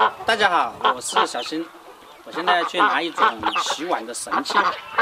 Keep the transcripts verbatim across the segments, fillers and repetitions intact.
大家好，我是小新，我现在去拿一种洗碗的神器。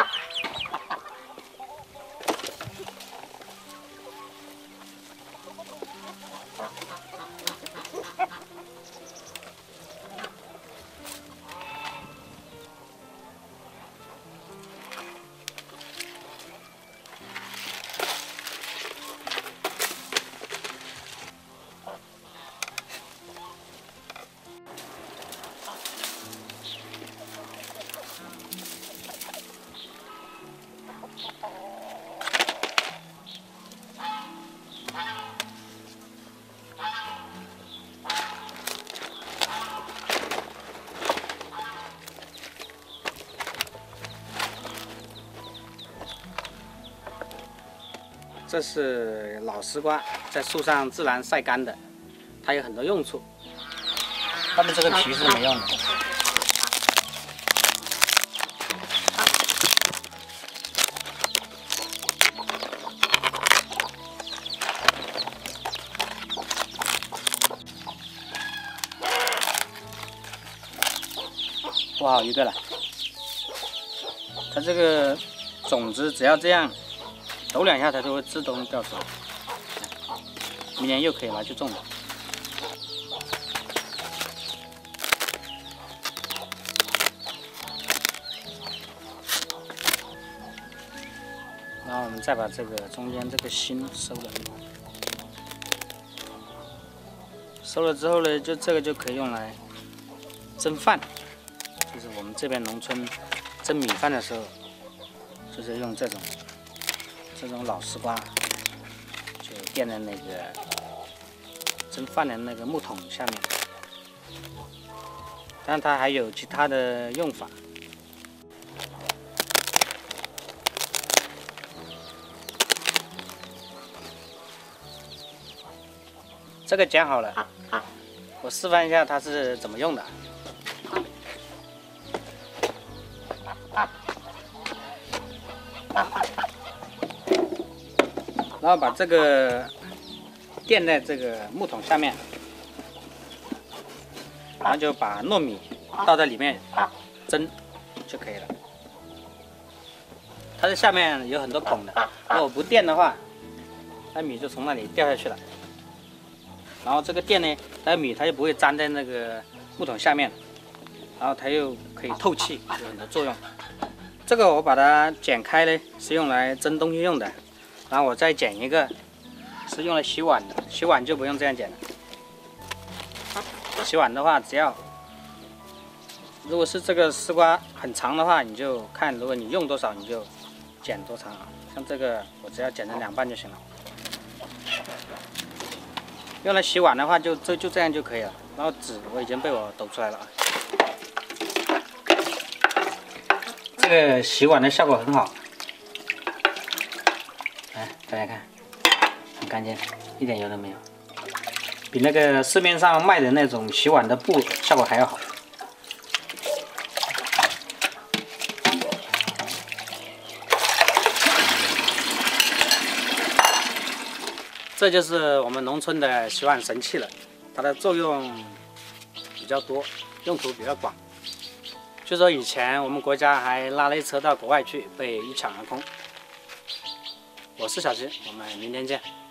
这是老丝瓜，在树上自然晒干的，它有很多用处。它的这个皮是没用的。剥好一个了，它这个种子只要这样抖两下，它就会自动掉出来，明年又可以拿去种了。然后我们再把这个中间这个芯收了，收了之后呢，就这个就可以用来蒸饭，就是我们这边农村蒸米饭的时候，就是用这种。这种老丝瓜就垫在那个蒸饭的那个木桶下面，但它还有其他的用法。这个剪好了，我示范一下它是怎么用的。然后把这个垫在这个木桶下面，然后就把糯米倒在里面蒸就可以了。它这下面有很多孔的，如果不垫的话，那米就从那里掉下去了。然后这个垫呢，那米它就不会粘在那个木桶下面，然后它又可以透气，有很多作用。这个我把它剪开呢，是用来蒸东西用的。然后我再剪一个，是用来洗碗的。洗碗就不用这样剪了。洗碗的话，只要如果是这个丝瓜很长的话，你就看，如果你用多少，你就剪多长啊。像这个，我只要剪成两半就行了。用来洗碗的话，就这就这样就可以了。然后纸我已经被我抖出来了啊。这个洗碗的效果很好。来，大家看，很干净，一点油都没有，比那个市面上卖的那种洗碗的布效果还要好。这就是我们农村的洗碗神器了，它的作用比较多，用途比较广。据说以前我们国家还拉了一车到国外去，被一抢而空。我是小新，我们明天见。